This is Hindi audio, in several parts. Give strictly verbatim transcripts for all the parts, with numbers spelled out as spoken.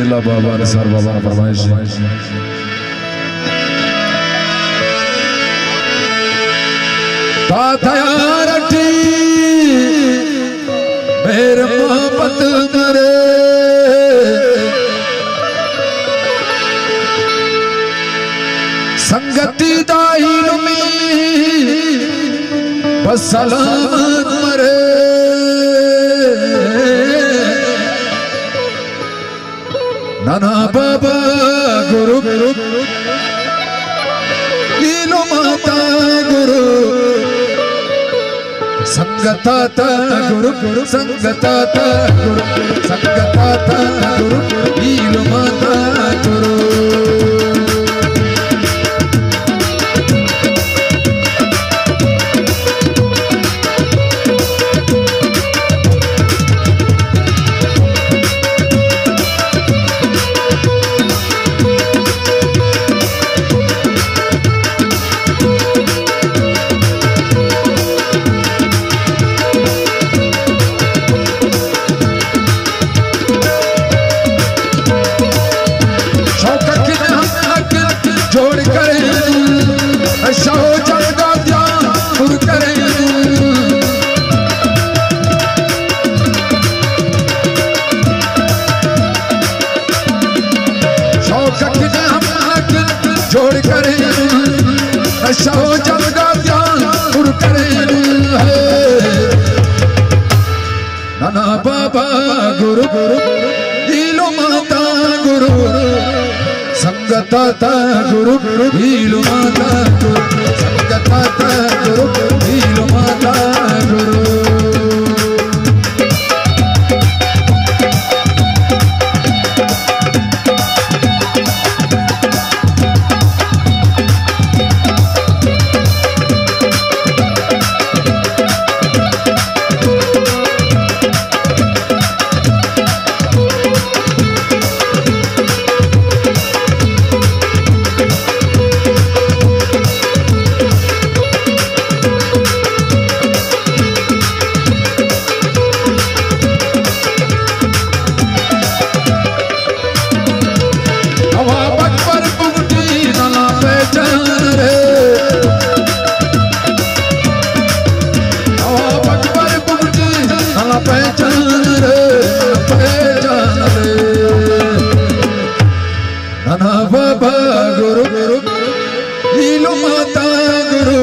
मेला बाबा ने सर बाबा फरमाइश ताथयारठी मेरे मोहब्बत मरे संगति दाहिल में बस सलामत मरे नाना बाबा गुरु लीलो माता गुरु संगताता गुरु गुरु संगताता गुरु संगताता गुरु लीलो माता गुरु जोड़ करे नशा हो जलगा ध्यान उड़ करे नाना बाबा गुरु गुरु लीलो माता गुरु संगताता गुरु गुरु लीलो माता गुरु संगताता गुरु लीलो माता गुरु नाना बाबा गुरु गुरु लीलो माता गुरु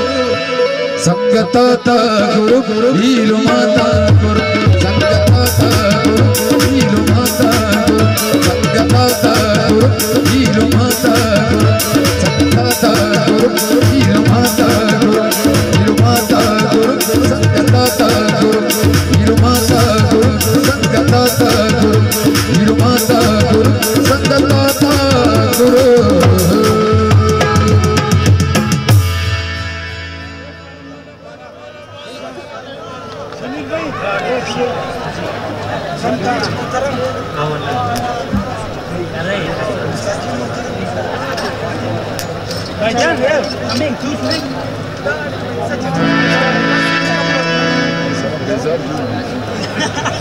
संगताता गुरु गुरु लीलो माता गुरु संगताता गुरु लीलो माता गुरु संगताता गुरु लीलो माता गुरु संगताता गुरु लीलो माता गुरु लीलो माता गुरु संगताता गुरु लीलो माता गुरु संगताता गुरु लीलो माता गुरु संगताता गुरु Vai,